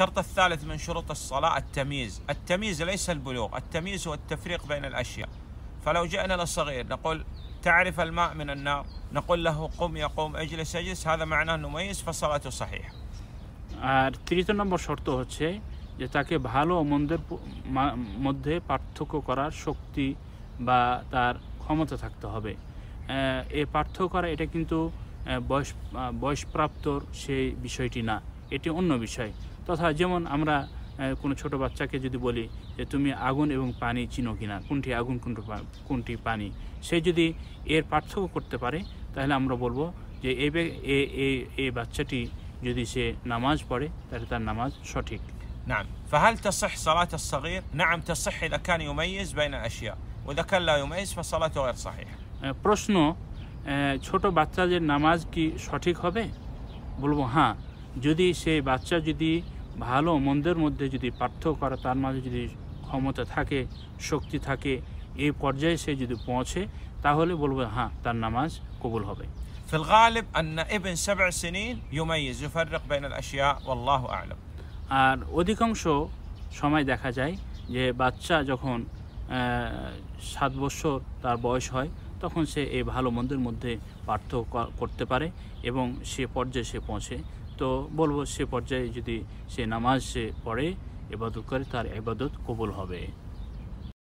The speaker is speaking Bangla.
الشرط الثالث من شروط الصلاة التمييز. التمييز ليس البلوغ، التمييز هو التفريق بين الأشياء. فلو جئنا للصغير نقول تعرف الماء من النار، نقول له قم يقوم، اجلس يجلس، هذا معناه أنه مميز فصلاته صحيحة. আর তৃতীয় নম্বর শর্ত হচ্ছে যে তাকে ভালো ও মন্দের মধ্যে পার্থক্য করার শক্তি বা তার ক্ষমতা থাকতে হবে। এই পার্থক্য করা এটা কিন্তু বয়সপ্রাপ্তর সেই বিষয়টি না, এটি অন্য বিষয়। তথা যেমন আমরা কোনো ছোট বাচ্চাকে যদি বলি যে তুমি আগুন এবং পানি চিনো কিনা, কোনটি আগুন কোনটি পানি, সে যদি এর পার্থক্য করতে পারে তাহলে আমরা বলবো যে এই বাচ্চাটি যদি সে নামাজ পড়ে তাহলে তার নামাজ সঠিক। نعم. فهل تصح صلاة الصغير؟ نعم تصح إذا كان يميز بين الأشياء، وإذا كان لا يميز فصلاته غير صحيحة. প্রশ্ন, ছোট বাচ্চাদের নামাজ কি সঠিক হবে? বলবো হ্যাঁ, যদি সেই বাচ্চা যদি ভালো মন্দের মধ্যে যদি পার্থক্য করা, তার মাঝে যদি ক্ষমতা থাকে, শক্তি থাকে, এই পর্যায়ে সে যদি পৌঁছে তাহলে বলবো হ্যাঁ তার নামাজ কবুল হবে। في الغالب أن ابن 7 سنين يميز يفرق بين الأشياء والله أعلم. আর অধিকাংশ সময় দেখা যায় যে বাচ্চা যখন 7 বছর তার বয়স হয় তখন সে এই ভালো মন্দের মধ্যে পার্থক্য করতে পারে এবং সে পর্যায়ে সে পৌঁছে। তো বলবো সে পর্যায়ে যদি সে নামাজ সে পড়ে, ইবাদত করে, তার ইবাদত কবুল হবে।